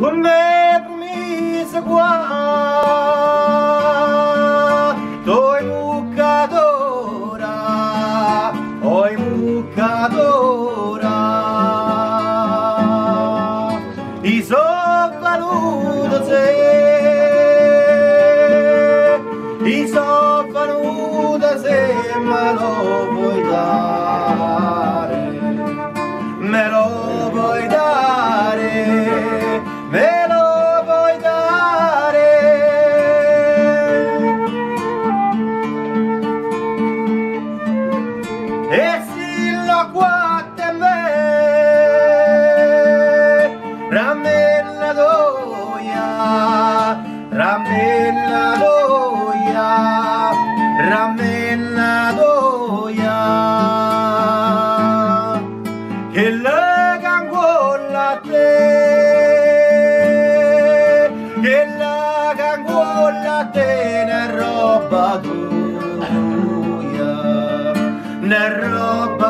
con me promise qua toi muccadora oi muccadora i so venuto se i so venuto se me lo vuoi dare me lo vuoi dare me lo vuoi dare e se lo guarda me rammella doia rammella doia rammella doia che la gangola te che la gangola te ne roba tua ne roba